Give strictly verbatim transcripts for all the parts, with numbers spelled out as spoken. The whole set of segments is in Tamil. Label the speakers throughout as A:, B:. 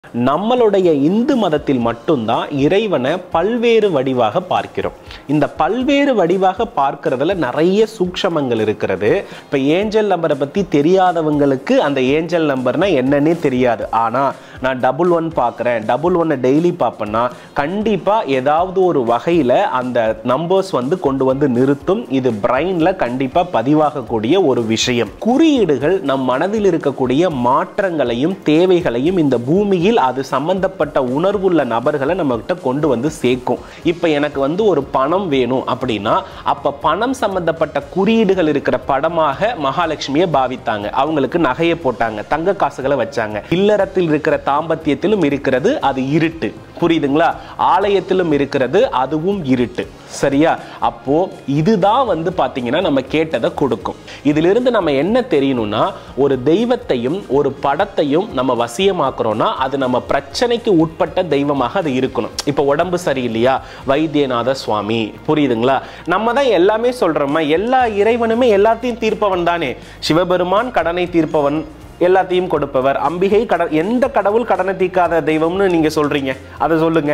A: நம்மளுடைய இந்து மதத்தில் மட்டும்தான் இறைவனை பல்வேறு வடிவாக பார்க்கிறோம். இந்த பல்வேறு வடிவாக பார்க்கிறதுல நிறைய சூக்ஷமங்கள் இருக்கிறது. இப்போ ஏஞ்சல் நம்பரை பற்றி தெரியாதவங்களுக்கு அந்த ஏஞ்சல் நம்பர்னா என்னன்னே தெரியாது. ஆனால் நான் டபுள் ஒன் பார்க்குறேன், டபுள் ஒன்னை டெய்லி பார்ப்பேன்னா கண்டிப்பாக ஏதாவது ஒரு வகையில் அந்த நம்பர்ஸ் வந்து கொண்டு வந்து நிறுத்தும். இது பிரெயினில் கண்டிப்பாக பதிவாகக்கூடிய ஒரு விஷயம். குறியீடுகள் நம் மனதில் இருக்கக்கூடிய மாற்றங்களையும் தேவைகளையும் இந்த பூமியில் அது சம்பந்தப்பட்ட உணர்வுள்ள நபர்களை நம்ம கிட்ட கொண்டு வந்து சேர்க்கும். இப்போ எனக்கு வந்து ஒரு பணம் வேணும் அப்படின்னா அப்ப பணம் சம்பந்தப்பட்ட குறியீடுகள் இருக்கிற படமாக மகாலட்சுமியை பாவித்தாங்க. அவங்களுக்கு நகையை போட்டாங்க, தங்க காசுகளை வச்சாங்க. இல்லறத்தில் இருக்கிற தாம்பத்தியத்திலும் இருக்கிறது அது இருட்டு, புரியுதுங்களா? ஆலயத்திலும் இருக்கிறது அதுவும் இருட்டு, சரியா? அப்போ இதுதான் வந்து பாத்தீங்கன்னா நம்ம கேட்டதை கொடுக்கும். இதிலிருந்து நம்ம என்ன தெரியணும்னா, ஒரு தெய்வத்தையும் ஒரு படத்தையும் நம்ம வசியமாக்குறோம்னா அது நம்ம பிரச்சனைக்கு உட்பட்ட தெய்வமாக அது இருக்கணும். இப்போ உடம்பு சரியில்லையா, வைத்தியநாத சுவாமி, புரியுதுங்களா? நம்ம தான் எல்லாமே சொல்றோமா, எல்லா இறைவனுமே எல்லாத்தையும் தீர்ப்பவன் தானே. சிவபெருமான் கடனை தீர்ப்பவன், எல்லாத்தையும் கொடுப்பவர். அம்பிகை கட எந்த கடவுள் கடனை தீர்க்காத தெய்வம்னு நீங்க சொல்றீங்க? அதை சொல்லுங்க.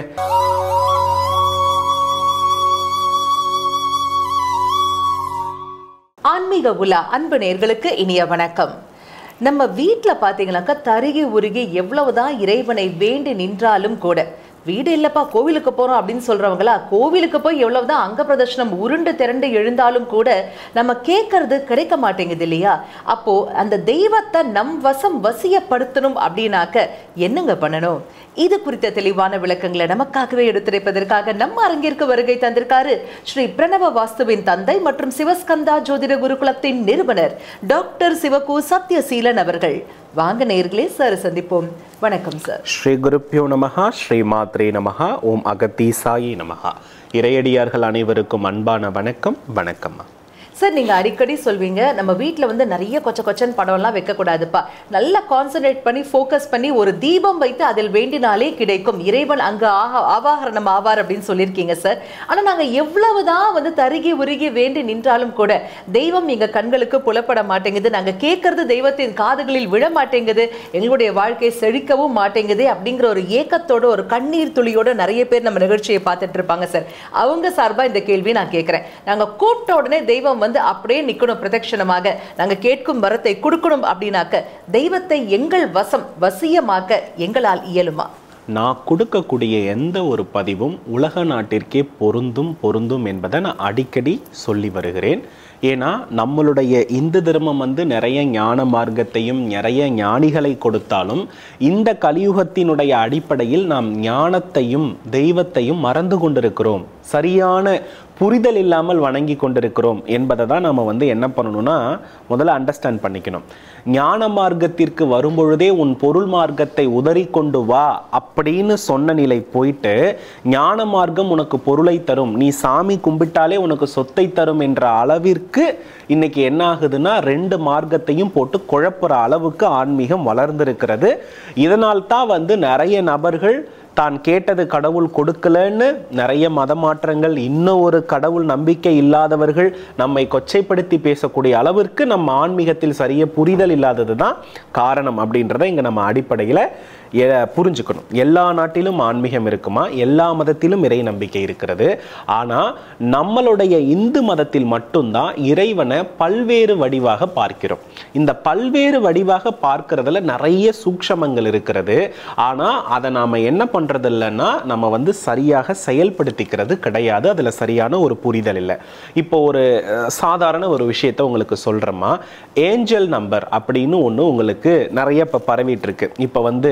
B: ஆன்மீக உலா அன்பு நேயர்களுக்கு இனிய வணக்கம். நம்ம வீட்டில் பார்த்தீங்கன்னாக்கா தருகி உருகி எவ்வளவுதான் இறைவனை வேண்டி நின்றாலும் கூட, வீடு இல்லப்பா கோவிலுக்கு போறோம் அப்படின்னு சொல்றவங்களா, கோவிலுக்கு போய் எவ்வளவுதான் அங்க பிரதர்ஷனம் உருண்டு திரண்டு எழுந்தாலும் கூட நம்ம கேட்கறது கிடைக்க மாட்டேங்குது இல்லையா? அப்போ அந்த தெய்வத்தை நம் வசம் வசியப்படுத்தணும் அப்படின்னாக்க என்னங்க பண்ணணும்? இது குறித்த தெளிவான விளக்கங்களை நமக்காகவே எடுத்துரைப்பதற்காக நம்ம அரங்கிற்கு வருகை தந்திருக்காரு ஸ்ரீ பிரணவ வாஸ்துவின் தந்தை மற்றும் சிவஸ்கந்தா ஜோதிட குருகுலத்தின் நிறுவனர் டாக்டர் சிவகு சத்யசீலன் அவர்கள். வாங்க நேயர்களே, சார் சந்திப்போம். வணக்கம் சார்.
A: ஸ்ரீ குருப்பியோ நமஹா, ஸ்ரீ மாத்ரே நமஹா, ஓம் அகத்தீசாயி நமஹா. இறையடியார்கள் அனைவருக்கும் அன்பான வணக்கம். வணக்கம்
B: சார். நீங்க அடிக்கடி சொல்வீங்க நம்ம வீட்டில் வந்து நிறைய கொச்ச கொச்சன் படம்லாம் வைக்கக்கூடாதுப்பா, நல்லா கான்சன்ட்ரேட் பண்ணி ஃபோக்கஸ் பண்ணி ஒரு தீபம் வைத்து அதில் வேண்டினாலே கிடைக்கும், இறைவன் அங்கே ஆஹா ஆவாகரணம் ஆவார் அப்படின்னு சொல்லியிருக்கீங்க சார். ஆனால் நாங்கள் எவ்வளவுதான் வந்து தருகி உருகி வேண்டி நின்றாலும் கூட தெய்வம் எங்கள் கண்களுக்கு புலப்பட மாட்டேங்குது, நாங்கள் கேட்கறது தெய்வத்தின் காதுகளில் விழ மாட்டேங்குது, எங்களுடைய வாழ்க்கை செழிக்கவும் மாட்டேங்குது அப்படிங்கிற ஒரு ஏக்கத்தோட ஒரு கண்ணீர் துளியோட நிறைய பேர் நம்ம நிகழ்ச்சியை பார்த்துட்டு இருப்பாங்க சார். அவங்க சார்பாக இந்த கேள்வியை நான் கேட்குறேன். நாங்கள் கூப்பிட்ட உடனே தெய்வம் வந்து அப்படியே நிக்கணும், பிரதட்சணமாக நாங்க கேட்கும் வரத்தை கொடுக்கணும் அப்படின்னாக்க தெய்வத்தை எங்கள் வசம் வசியமாக்க எங்களால் இயலுமா?
A: நான் கொடுக்கக்கூடிய எந்த ஒரு பதிவும் உலக நாட்டிற்கே பொருந்தும் பொருந்தும் என்பதை நான் அடிக்கடி சொல்லி வருகிறேன். ஏன்னா நம்மளுடைய இந்து தர்மம் வந்து நிறைய ஞான மார்க்கத்தையும் நிறைய ஞானிகளை கொடுத்தாலும் இந்த கலியுகத்தினுடைய அடிப்படையில் நாம் ஞானத்தையும் தெய்வத்தையும் மறந்து கொண்டிருக்கிறோம், சரியான புரிதல் இல்லாமல் வணங்கி கொண்டிருக்கிறோம் என்பதை தான் நம்ம வந்து என்ன பண்ணணும்னா முதல்ல அண்டர்ஸ்டாண்ட் பண்ணிக்கணும். ஞான மார்க்கத்திற்கு வரும்பொழுதே உன் பொருள் மார்க்கத்தை உதறி கொண்டு வா அப்படின்னு சொன்ன நிலை போயிட்டு ஞான மார்க்கம் உனக்கு பொருளை தரும், நீ சாமி கும்பிட்டாலே உனக்கு சொத்தை தரும் என்ற அளவிற்கு இன்னைக்கு என்ன ஆகுதுன்னா ரெண்டு மார்க்கத்தையும் போட்டு குழப்புற அளவுக்கு ஆன்மீகம் வளர்ந்திருக்கிறது. இதனால் தான் வந்து நிறைய நபர்கள் தான் கேட்டது கடவுள் கொடுக்கலன்னு நிறைய மத மாற்றங்கள், இன்னும் ஒரு கடவுள் நம்பிக்கை இல்லாதவர்கள் நம்மை கொச்சைப்படுத்தி பேசக்கூடிய அளவிற்கு நம்ம ஆன்மீகத்தில் சரிய புரிதல் இல்லாதது தான் காரணம் அப்படின்றத இங்க நம்ம அடிப்படையில் புரிஞ்சுக்கணும். எல்லா நாட்டிலும் ஆன்மீகம் இருக்குமா, எல்லா மதத்திலும் இறை நம்பிக்கை இருக்கிறது. ஆனா நம்மளுடைய இந்து மதத்தில் மட்டும்தான் இறைவனை பல்வேறு வடிவாக பார்க்கிறோம். இந்த பல்வேறு வடிவாக பார்க்கிறதுல நிறைய சூக்ஷமங்கள் இருக்கிறது. ஆனா அதை நாம என்ன பண்றது இல்லைன்னா நம்ம வந்து சரியாக செயல்படுத்திக்கிறது கிடையாது. அதுல சரியான ஒரு புரிதல் இல்லை. இப்போ ஒரு சாதாரண ஒரு விஷயத்தை உங்களுக்கு சொல்றேம்மா. ஏஞ்சல் நம்பர் அப்படின்னு ஒன்று உங்களுக்கு நிறைய இப்போ பரவிட்டு இருக்கு. இப்போ வந்து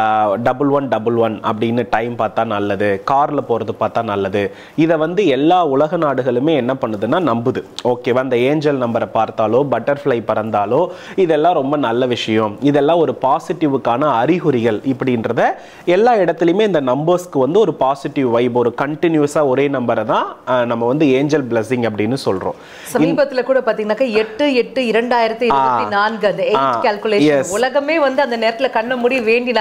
A: டபுள் ஒன் டபுள் ஒன் அப்படின்னு டைம் பார்த்தா நல்லது, காரில் போகிறது பார்த்தா நல்லது. இதை வந்து எல்லா உலக நாடுகளுமே என்ன பண்ணுதுன்னா நம்புது. ஓகேவா? அந்த ஏஞ்சல் நம்பரை பார்த்தாலோ பட்டர்ஃப்ளை பறந்தாலோ இதெல்லாம் ரொம்ப நல்ல விஷயம், இதெல்லாம் ஒரு பாசிட்டிவுக்கான அறிகுறிகள் இப்படின்றத எல்லா இடத்துலையுமே இந்த நம்பர்ஸ்க்கு வந்து ஒரு பாசிட்டிவ் வைப், ஒரு கண்டினியூஸாக ஒரே நம்பரை தான் நம்ம வந்து ஏஞ்சல் பிளஸிங் அப்படின்னு சொல்கிறோம்.
B: சமீபத்தில் கூட பார்த்தீங்கன்னாக்கா எட்டு எட்டு இரண்டாயிரத்தி இருபத்தி நான்கு அந்த எயிட் கால்குலேஷன் உலகமே வந்து அந்த நேரத்தில் கண்ண மூடி வேண்டி நாங்க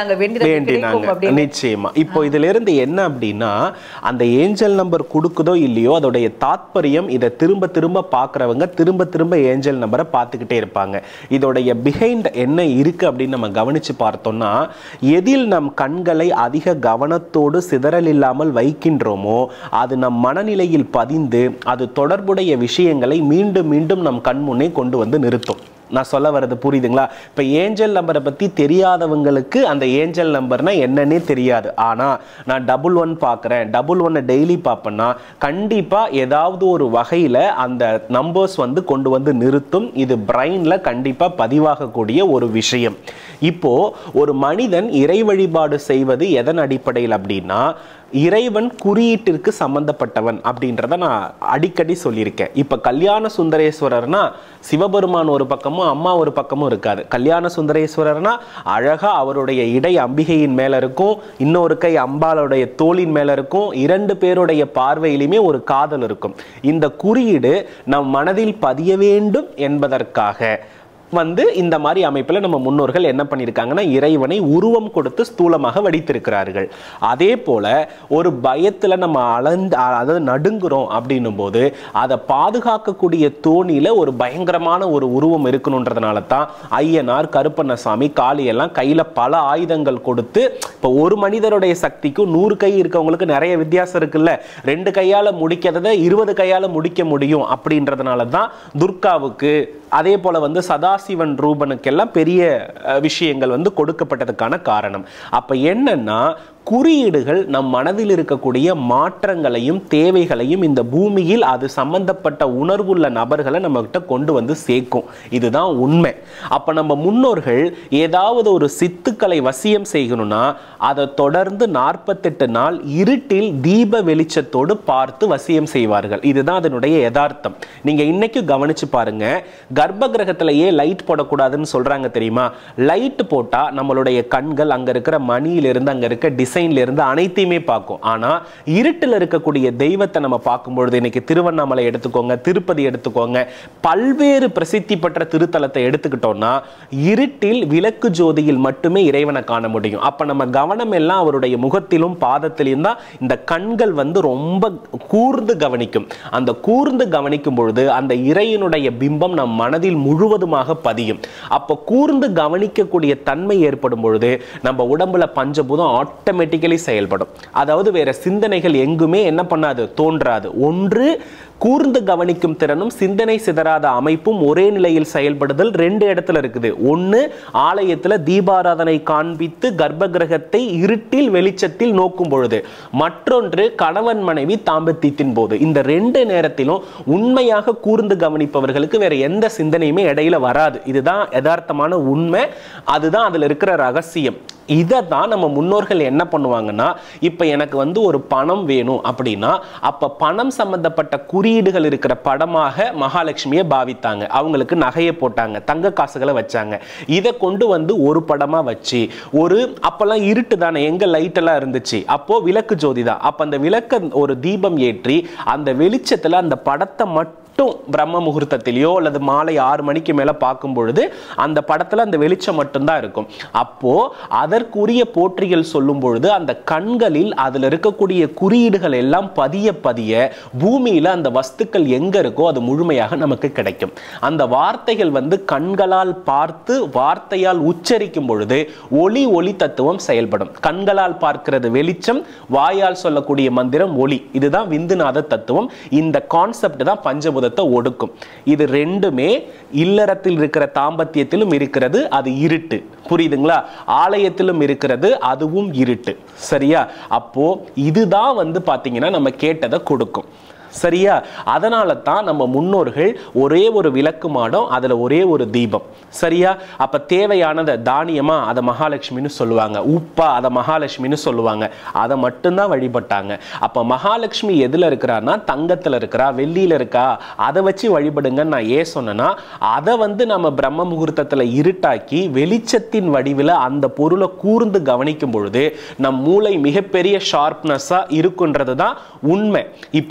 B: வேண்டினாங்க
A: வேண்டினாங்க நிச்சயமா. இப்போ இதுல இருந்து என்ன அப்படின்னா, அந்த ஏஞ்சல் நம்பர் கொடுக்குதோ இல்லையோ அதோடைய தாத்பரியம் இதை திரும்ப திரும்ப பார்க்குறவங்க திரும்ப திரும்ப ஏஞ்சல் நம்பரை பார்த்துக்கிட்டே இருப்பாங்க. இதோடைய பிஹைண்ட் என்ன இருக்கு அப்படின்னு நம்ம கவனிச்சு பார்த்தோம்னா, எதில் நம் கண்களை அதிக கவனத்தோடு சிதறல் இல்லாமல் வைக்கின்றோமோ அது நம் மனநிலையில் பதிந்து அது தொடர்புடைய விஷயங்களை மீண்டும் மீண்டும் நம் கண் முன்னே கொண்டு வந்து நிறுத்தும். நான் சொல்ல வர்றது புரியுதுங்களா? இப்போ ஏஞ்சல் நம்பரை பற்றி தெரியாதவங்களுக்கு அந்த ஏஞ்சல் நம்பர்னா என்னன்னே தெரியாது. ஆனால் நான் டபுள் ஒன் பார்க்குறேன், டபுள் ஒன்னை டெய்லி பார்ப்பேன்னா கண்டிப்பாக ஏதாவது ஒரு வகையில் அந்த நம்பர்ஸ் வந்து கொண்டு வந்து நிறுத்தும். இது பிரெயினில் கண்டிப்பாக பதிவாகக்கூடிய ஒரு விஷயம். இப்போது ஒரு மனிதன் இறை வழிபாடு செய்வது எதன் அடிப்படையில் அப்படின்னா, இறைவன் குறியீட்டிற்கு சம்பந்தப்பட்டவன் அப்படின்றத நான் அடிக்கடி சொல்லியிருக்கேன். இப்போ கல்யாண சுந்தரேஸ்வரர்னா சிவபெருமான் ஒரு பக்கமும் அம்மா ஒரு பக்கமும் இருக்காது. கல்யாண சுந்தரேஸ்வரர்னா அழகா அவருடைய இடை அம்பிகையின் மேல இருக்கும், இன்னொரு கை அம்பாளுடைய தோளின் மேல இருக்கும், இரண்டு பேருடைய பார்வையிலுமே ஒரு காதல் இருக்கும். இந்த குறியீடு நம் மனதில் பதிய வேண்டும் என்பதற்காக வந்து இந்த மாதிரி அமைப்பில் நம்ம முன்னோர்கள் என்ன பண்ணியிருக்காங்கன்னா, இறைவனை உருவம் கொடுத்து ஸ்தூலமாக வடித்திருக்கிறார்கள். அதே போல ஒரு பயத்தில் நம்ம அளந்து அதாவது நடுங்குறோம் அப்படின்னும் போது அதை பாதுகாக்கக்கூடிய தோணியில் ஒரு பயங்கரமான ஒரு உருவம் இருக்கணுன்றதுனால தான் ஐயனார், கருப்பண்ணசாமி, காளியெல்லாம் கையில் பல ஆயுதங்கள் கொடுத்து, இப்போ ஒரு மனிதருடைய சக்திக்கும் நூறு கை இருக்கவங்களுக்கு நிறைய வித்தியாசம் இருக்குல்ல, ரெண்டு கையால் முடிக்கிறத இருபது கையால் முடிக்க முடியும் அப்படின்றதுனால தான் துர்காவுக்கு அதே போல வந்து சதாசிவன் ரூபனுக்கெல்லாம் பெரிய விஷயங்கள் வந்து கொடுக்கப்பட்டதுக்கான காரணம். அப்ப என்னன்னா, குறியீடுகள் நம் மனதில் இருக்கக்கூடிய மாற்றங்களையும் தேவைகளையும் இந்த பூமியில் அது சம்பந்தப்பட்ட உணர்வுள்ள நபர்களை நம்ம கிட்ட கொண்டு வந்து சேர்க்கும். இதுதான் உண்மை. அப்ப நம்ம முன்னோர்கள் ஏதாவது ஒரு சித்துக்களை வசியம் செய்யணும்னா அதை தொடர்ந்து நாற்பத்தெட்டு நாள் இருட்டில் தீப வெளிச்சத்தோடு பார்த்து வசியம் செய்வார்கள். இதுதான் அதனுடைய யதார்த்தம். நீங்க இன்னைக்கு கவனிச்சு பாருங்க, கர்ப்ப கிரகத்திலேயே லைட் போடக்கூடாதுன்னு சொல்றாங்க தெரியுமா? லைட் போட்டா நம்மளுடைய கண்கள் அங்க இருக்கிற மணியிலிருந்து அங்க இருக்க டிசைன்ல இருந்து அனைத்தையுமே பார்க்கும். ஆனா இருட்டில் இருக்கக்கூடிய தெய்வத்தை நம்ம பார்க்கும்பொழுது, இன்னைக்கு திருவண்ணாமலை எடுத்துக்கோங்க, திருப்பதி எடுத்துக்கோங்க, பல்வேறு பிரசித்தி பெற்ற திருத்தலத்தை எடுத்துக்கிட்டோம்னா இருட்டில் விளக்கு ஜோதியில் மட்டுமே இறைவனை காண முடியும். அப்ப நம்ம கவனம் எல்லாம் அவருடைய முகத்திலும் பாதத்திலும் தான். இந்த கண்கள் வந்து ரொம்ப கூர்ந்து கவனிக்கும். அந்த கூர்ந்து கவனிக்கும் பொழுது அந்த இறைவனுடைய பிம்பம் நம் மனதில் முழுவதுமாக பதியும். அப்ப கூர்ந்து கவனிக்கக்கூடிய தன்மை ஏற்படும் பொழுது நம்ம உடம்புல பஞ்சபூதம் ஆட்டோமேட்டிக்கலி செயல்படும். அதாவது வேற சிந்தனைகள் எங்குமே என்ன பண்ணாது, தோன்றாது. ஒன்று கூர்ந்து கவனிக்கும் திறனும் சிந்தனை சிதறாத அமைப்பும் ஒரே நிலையில் செயல்படுதல் ரெண்டு இடத்துல இருக்குது. ஒன்று ஆலயத்தில் தீபாராதனை காண்பித்து கர்ப்ப கிரகத்தை இருட்டில் வெளிச்சத்தில் நோக்கும் பொழுது, மற்றொன்று கணவன் மனைவி தாம்பத்தியத்தின் போது. இந்த ரெண்டு நேரத்திலும் உண்மையாக கூர்ந்து கவனிப்பவர்களுக்கு வேற எந்த சிந்தனையுமே இடையில வராது. இதுதான் யதார்த்தமான உண்மை. அதுதான் அதுல இருக்கிற ரகசியம். இதை தான் நம்ம முன்னோர்கள் என்ன பண்ணுவாங்கன்னா, இப்போ எனக்கு வந்து ஒரு பணம் வேணும் அப்படின்னா அப்போ பணம் சம்பந்தப்பட்ட குறியீடுகள் இருக்கிற படமாக மகாலட்சுமியை பாவித்தாங்க. அவங்களுக்கு நகையை போட்டாங்க, தங்க காசுகளை வச்சாங்க. இதை கொண்டு வந்து ஒரு படமாக வச்சு ஒரு அப்போல்லாம் இருட்டு தானே, எங்கே லைட்டெல்லாம் இருந்துச்சு, அப்போது விளக்கு ஜோதி தான். அப்போ அந்த விளக்க ஒரு தீபம் ஏற்றி அந்த வெளிச்சத்தில் அந்த படத்தை மட்டும் பிரம்ம முகூர்த்தத்திலேயோ அல்லது மாலை ஆறு மணிக்கு மேல பார்க்கும் பொழுது அந்த படத்துல அந்த வெளிச்சம் மட்டும்தான் இருக்கும். அப்போ அதற்குரிய போற்றிகள் சொல்லும் பொழுது அந்த கண்களில் அதுல இருக்கக்கூடிய குறியீடுகள் எல்லாம் பதிய பதிய பூமியில அந்த வஸ்துக்கள் எங்க இருக்கோ அது முழுமையாக நமக்கு கிடைக்கும். அந்த வார்த்தைகள் வந்து கண்களால் பார்த்து வார்த்தையால் உச்சரிக்கும் பொழுது ஒளி ஒளி தத்துவம் செயல்படும். கண்களால் பார்க்கிறது வெளிச்சம், வாயால் சொல்லக்கூடிய மந்திரம் ஒளி. இதுதான் விந்துநாத தத்துவம். இந்த கான்செப்ட் தான் பஞ்சபூத ஒடுக்கும். இது ரெண்டுமே இல்லறத்தில் இருக்கிற தாம்பத்தியத்திலும் இருக்கிறது, அது இருட்டு. புரியுதுங்களா? ஆலயத்திலும் இருக்கிறது, அதுவும் இருட்டு. சரியா? அப்போ இதுதான் வந்து பாத்தீங்கன்னா நம்ம கேட்டதை கொடுக்கும். சரியா? அதனால தான் நம்ம முன்னோர்கள் ஒரே ஒரு விளக்கு மாடம், அதுல ஒரே ஒரு தீபம். சரியா? அப்ப தேவையானதை தானியமா அதை மகாலட்சுமின்னு சொல்லுவாங்க, உப்பா அதை மகாலட்சுமின்னு சொல்லுவாங்க. அதை மட்டும்தான் வழிபட்டாங்க. அப்ப மகாலட்சுமி எதுல இருக்கிறான்னா தங்கத்துல இருக்கிறா, வெள்ளியில இருக்கா, அதை வச்சு வழிபடுங்கன்னு நான் ஏன் சொன்னேன்னா, அதை வந்து நம்ம பிரம்ம முகூர்த்தத்துல இருட்டாக்கி வெளிச்சத்தின் வடிவில் அந்த பொருளை கூர்ந்து கவனிக்கும் பொழுது நம் மூளை மிகப்பெரிய ஷார்ப்னஸா இருக்குன்றது தான் உண்மை. இப்போ ஒரு ரூம்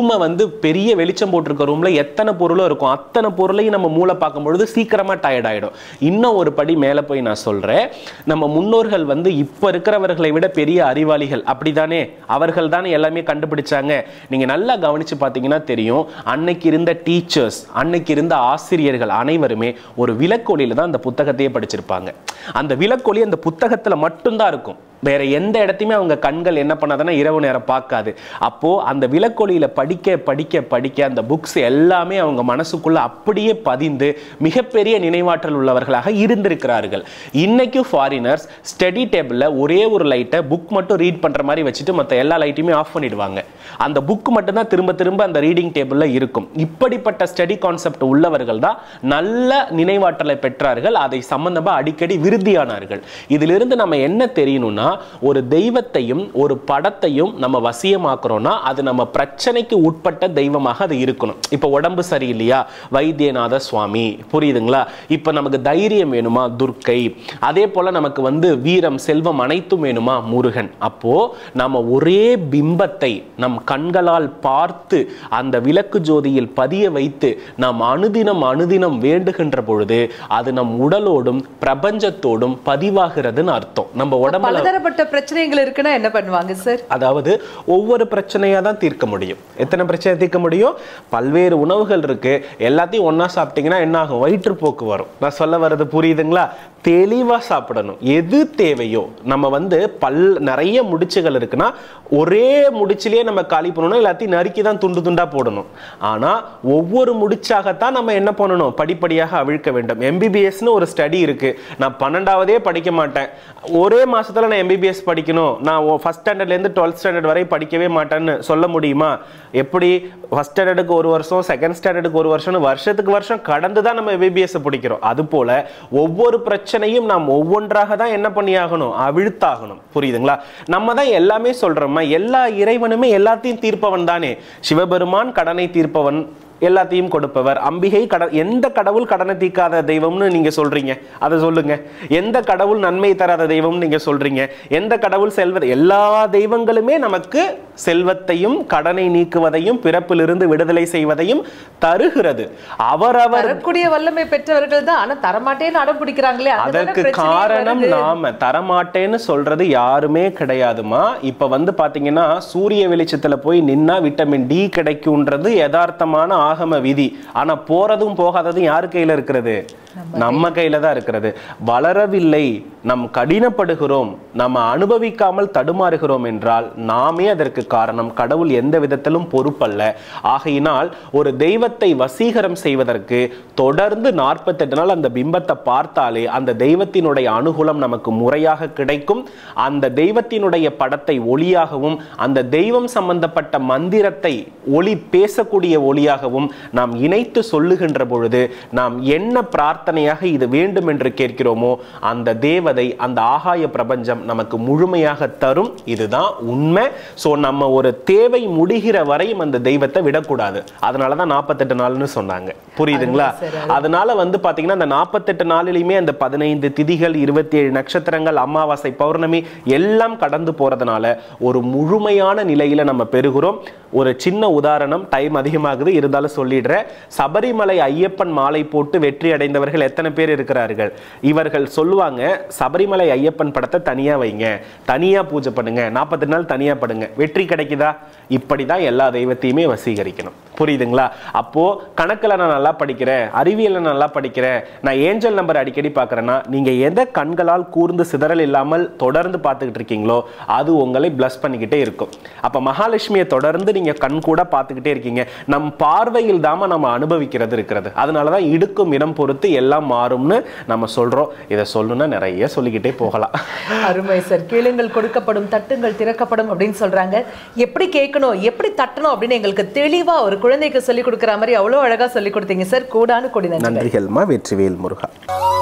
A: ரூமை வந்து பெரிய வெளிச்சம் போட்டிருக்க ரூம்ல எத்தனை பொருளும் இருக்கும், அத்தனை பொருளையும் நம்ம மூளை பார்க்கும் பொழுது சீக்கிரமா டயர்ட் ஆயிடும். இன்னும் ஒரு படி மேல போய் நான் சொல்றேன், நம்ம முன்னோர்கள் வந்து இப்ப இருக்கிறவர்களை விட பெரிய அறிவாளிகள் அப்படிதானே, அவர்கள் தானே எல்லாமே கண்டுபிடிச்சாங்க. நீங்க நல்லா கவனிச்சு பார்த்தீங்கன்னா தெரியும், அன்னைக்கு இருந்த டீச்சர்ஸ், அன்னைக்கு இருந்த ஆசிரியர்கள் அனைவருமே ஒரு விளக்கொளியில தான் அந்த புத்தகத்தையே படிச்சிருப்பாங்க. அந்த விளக்கொளி அந்த புத்தகத்துல மட்டும்தான் இருக்கும், வேற எந்த இடத்தையுமே அவங்க கண்கள் என்ன பண்ணாதுன்னா இரவு நேரம் பார்க்காது. அப்போ அந்த விளக்கொளியில படிக்க படிக்க படிக்க அந்த புக்ஸ் எல்லாமே அவங்க மனசுக்குள்ள அப்படியே பதிந்து மிகப்பெரிய நினைவாற்றல் உள்ளவர்களாக இருந்திருக்கிறார்கள். இன்னைக்கு ஃபாரினர்ஸ் ஸ்டடி டேபிள்ல ஒரே ஒரு லைட்டை புக் மட்டும் ரீட் பண்ற மாதிரி வச்சுட்டு மற்ற எல்லா லைட்டையுமே ஆஃப் பண்ணிடுவாங்க. அந்த புக் மட்டும் தான் திரும்ப திரும்ப அந்த ரீடிங் டேபிள்ல இருக்கும். இப்படிப்பட்ட ஸ்டடி கான்செப்ட் உள்ளவர்கள் தான் நல்ல நினைவாற்றலை பெற்றார்கள், அதை சம்பந்தமா அடிக்கடி விருத்தியானார்கள். இதிலிருந்து நம்ம என்ன தெரியணும்னா, ஒரு தெய்வத்தையும் ஒரு படத்தையும் நம்ம வசியமாக்குறோம்னா அது நம்ம பிரச்சனைக்கு உட்பட்ட தெய்வமாக அது இருக்கணும். இப்ப உடம்பு சரியில்லையா, வைத்தியநாத சுவாமி, புரியுதுங்களா? இப்ப நமக்கு தைரியம் வேணுமா, துர்க்கை. அதே போல நமக்கு வந்து வீரம் செல்வம் அனைத்தும் வேணுமா, முருகன். அப்போ நம்ம ஒரே பிம்பத்தை நம் கண்களால் பார்த்து அந்த விளக்கு ஜோதியில் பதிய வைத்து நாம் அனுதினம் அனுதினம் வேண்டுகின்ற பொழுது அது நம் உடலோடும் பிரபஞ்சத்தோடும் பதிவாகிறதுன்னு அர்த்தம். நம்ம உடம்புல
B: பிரச்சனைகள் இருக்குன்னா என்ன பண்ணுவாங்க சார்?
A: அதாவது ஒவ்வொரு பிரச்சனையா தான் தீர்க்க முடியும். எத்தனை பிரச்சனை தீர்க்க முடியும்? பல்வேறு உணவுகள் இருக்கு, எல்லாத்தையும் ஒன்னா சாப்பிட்டீங்கன்னா என்ன ஆகும், வயிற்றுப்போக்கு வரும். நான் சொல்ல வர்றது புரியுதுங்களா? தெளிவா சாப்பிடணும். எது தேவையோ, நம்ம வந்து பல் நிறைய முடிச்சுகள் இருக்குன்னா ஒரே முடிச்சிலேயே நம்ம காலி பண்ணணும், எல்லாத்தையும் நறுக்கி தான் துண்டு துண்டா போடணும். ஆனா ஒவ்வொரு முடிச்சாகத்தான் நம்ம என்ன பண்ணணும், படிப்படியாக அவிழ்க்க வேண்டும். எம்பிபிஎஸ்னு ஒரு ஸ்டடி இருக்கு. நான் பன்னெண்டாவதே படிக்க மாட்டேன், ஒரே மாசத்துல நான் எம்பிபிஎஸ் படிக்கணும், நான் ஃபர்ஸ்ட் ஸ்டாண்டர்ட்ல இருந்து டுவெல்த் ஸ்டாண்டர்ட் வரை படிக்கவே மாட்டேன்னு சொல்ல முடியுமா? எப்படி ஃபர்ஸ்ட் ஸ்டாண்டர்டுக்கு ஒரு வருஷம், செகண்ட் ஸ்டாண்டர்டுக்கு ஒரு வருஷம், வருஷத்துக்கு வருஷம் கடந்து தான் நம்ம எம்பிபிஎஸ் படிக்கிறோம். அது போல ஒவ்வொரு பிரச்சனையும் நாம் ஒவ்வொன்றாக தான் என்ன பண்ணியாகணும், அவிழ்த்தாகணும். புரியுதுங்களா? நம்ம தான் எல்லாமே சொல்றோம், எல்லா இறைவனுமே எல்லாத்தையும் தீர்ப்பவன் தானே. சிவபெருமான் கடனை தீர்ப்பவன், எல்லாத்தையும் கொடுப்பவர். அம்பிகை கட எந்த கடவுள் கடனை தீர்க்காத தெய்வம்னு நீங்க சொல்றீங்க, அதை சொல்லுங்க. எந்த கடவுள் நன்மை தராத தெய்வம் நீங்க சொல்றீங்க? எந்த கடவுள் செல்வ, எல்லா தெய்வங்களுமே நமக்கு செல்வத்தையும் கடனை நீக்குவதையும் பிறப்பிலிருந்து விடுதலை செய்வதையும் தருகிறது. அவரவர்
B: தரக்கூடிய வல்லமை பெற்றவர்கள் தான், ஆனா தரமாட்டேன்னு அடம் பிடிக்கிறாங்களே.
A: அதற்கு காரணம் நாம. தரமாட்டேன்னு சொல்றது யாருமே கிடையாதுமா. இப்ப வந்து பாத்தீங்கன்னா சூரிய வெளிச்சத்துல போய் நின்னா விட்டமின் டி கிடைக்கும்ன்றது யதார்த்தமான ஆகம விதி. ஆனா போறதும் போகாததும் யாரு கையில இருக்கிறது? நம்ம கையில தான் இருக்கிறது. வளரவில்லை, நம் கடினப்படுகிறோம், நம்ம அனுபவிக்காமல் தடுமாறுகிறோம் என்றால் நாமே அதற்கு காரணம். கடவுள் எந்த விதத்திலும் பொறுப்பல்ல. ஆகையினால் ஒரு தெய்வத்தை வசீகரம் செய்வதற்கு தொடர்ந்து நாற்பத்தெட்டு நாள் அந்த பிம்பத்தை பார்த்தாலே அந்த தெய்வத்தினுடைய அனுகூலம் நமக்கு முறையாக கிடைக்கும். அந்த தெய்வத்தினுடைய படத்தை ஒளியாகவும் அந்த தெய்வம் சம்பந்தப்பட்ட மந்திரத்தை ஒளி பேசக்கூடிய ஒளியாகவும் நாம் இணைத்து சொல்லுகின்ற பொழுது நாம் என்ன பிரார்த்தனையாக இது வேண்டும் என்று கேட்கிறோமோ அந்த தேவதை, அந்த ஆகாய பிரபஞ்சம் நமக்கு முழுமையாக தரும். இதுதான் உண்மை. சோ நம்ம ஒரு தேவை முடிகிற வரையும் அந்த தெய்வத்தை விடக்கூடாது. அதனாலதான் நாற்பத்தெட்டு நாள்னு சொன்னாங்க. புரியுதுங்களா? அதனால வந்து பாத்தீங்கன்னா அந்த நாற்பத்தெட்டு நாளிலுமே அந்த பதினைந்து திதிகள், இருபத்தி ஏழு நட்சத்திரங்கள், அமாவாசை, பௌர்ணமி எல்லாம் கடந்து போறதுனால ஒரு முழுமையான நிலையில நம்ம பெறுகிறோம். ஒரு சின்ன உதாரணம், டைம் அதிகமாகுது இருந்தாலும் சொல்லிடுறேன். சபரிமலை ஐயப்பன் மாலை போட்டு வெற்றி அடைந்தவர்கள் எத்தனை பேர் இருக்கிறார்கள்? இவர்கள் சொல்லுவாங்க, சபரிமலை ஐயப்பன் படத்தை தனியா வைங்க, தனியா பூஜை பண்ணுங்க, நாற்பத்தி நாள் தனியா படுங்க, வெற்றி கிடைக்குதா? இப்படிதான் எல்லா தெய்வத்தையுமே வசீகரிக்கணும். புரியுதுங்களா? அப்போ கணக்குல நான் நல்லா படிக்கிறேன், அறிவியல நல்லா படிக்கிறேன், நான் ஏஞ்சல் நம்பர் அடிக்கடி பார்க்கறேன்னா நீங்க எதை கண்களால் கூர்ந்து சிதறல் இல்லாமல் தொடர்ந்து பார்த்துக்கிட்டு இருக்கீங்களோ அது உங்களை பிளஸ் பண்ணிக்கிட்டே இருக்கும். அப்ப மகாலட்சுமியை தொடர்ந்து நீங்க கண் கூட பார்த்துக்கிட்டே இருக்கீங்க. நம் பார்வையில் தாம நம்ம அனுபவிக்கிறது இருக்கிறது. அதனாலதான் இடுக்கும் இடம் பொறுத்து எல்லாம் மாறும்னு நம்ம சொல்றோம். இதை சொல்லணும்னா நிறைய சொல்லிக்கிட்டே போகலாம்.
B: அருமை சார். கேளுங்கள் கொடுக்கப்படும், தட்டுங்கள் திறக்கப்படும் அப்படின்னு சொல்றாங்க. எப்படி கேட்கணும், எப்படி தட்டணும் அப்படின்னு எங்களுக்கு தெளிவா ஒரு குழந்தைக்கு சொல்லி கொடுக்குற மாதிரி அவ்வளவு அழகா சொல்லி கொடுத்தீங்க சார். கூடானு கொடி நன்றிகள்.
A: நன்றிகள்மா. வெற்றிவேல் முருகா.